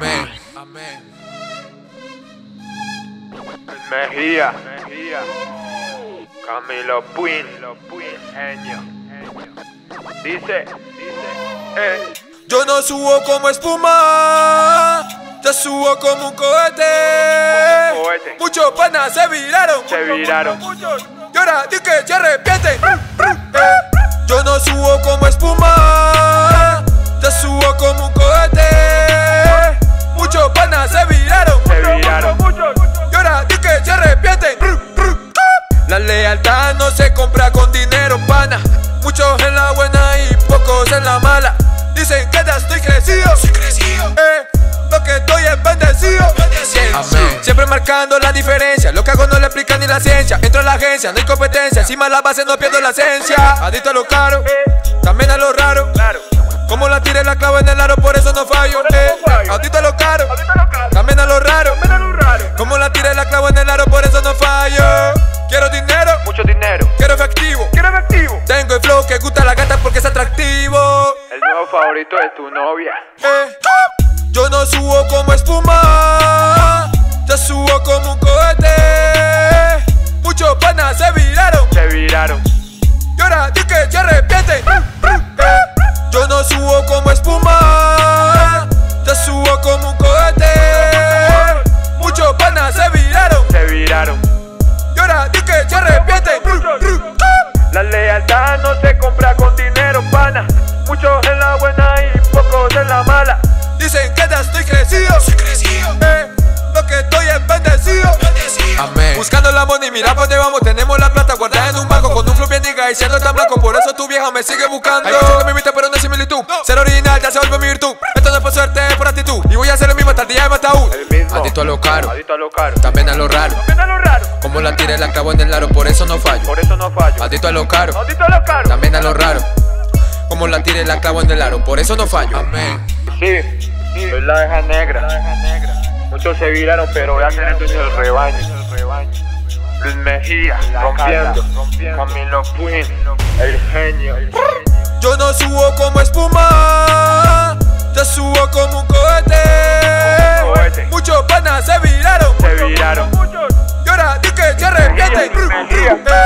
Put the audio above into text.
Amén. Amén. Mejía, Camilo Puin, genio. Dice, Yo no subo como espuma, yo subo como un cohete. Muchos panas se viraron. Y ahora di que se arrepienten. Yo no subo como espuma, yo subo como un cohete. Muchos panas se viraron. Y ahora di que se arrepienten. La lealtad no se compra con dinero, pana. Muchos en la buena y pocos en la mala. Dicen que ya estoy crecido. Lo que estoy es bendecido. Amén. Siempre marcando la diferencia. Lo que hago no le explica ni la ciencia. Entro a la agencia, no hay competencia. Encima la base no pierdo la esencia. Adicto a lo caro, también a lo raro. Como la tiré la clavo en el aro, por eso no fallo. Adicto a lo caro, también a lo raro. Como la tiré la clavo en el aro, por eso no fallo. Quiero dinero, mucho dinero. quiero efectivo. Tengo el flow que gusta a la gata porque es atractivo. El nuevo favorito de tu novia. Yo no subo como espuma, yo subo como un cohete. Muchos panas se viraron. Y ahora di que se arrepienten. Yo no subo como espuma, yo subo como un cohete. Muchos panas se viraron. Y ahora di que se arrepienten. La lealtad no se compra con dinero, pana. Muchos en la buena y pocos en la mala. Dicen que ya estoy crecido. Lo que estoy es bendecido. Amén. Buscando la money, mira pa' dónde vamos. Tenemos la plata guardada en un banco con un flow bien nigga y siendo tan blanco. Por eso tu vieja me sigue buscando. Hay muchos que me imitan pero no es similitud. Ser original ya se vuelve mi virtud. Esto no es por suerte, es por actitud. Y voy a hacer lo mismo hasta el día de mi ataúd. Adicto a lo caro, también a lo raro. Como la tiré la clavo en el aro, por eso no fallo. Adicto a lo caro, también a lo raro. Como la tiré la clavo en el aro, por eso no fallo. Amén. Sí, soy la abeja negra. Muchos se viraron, pero voy a ser el dueño del rebaño. Luis Mejía, rompiendo. Camilo Puin, el genio. Yo no subo como espuma, yo subo como un cohete. Muchos panas se viraron. Y ahora di que se arrepienten.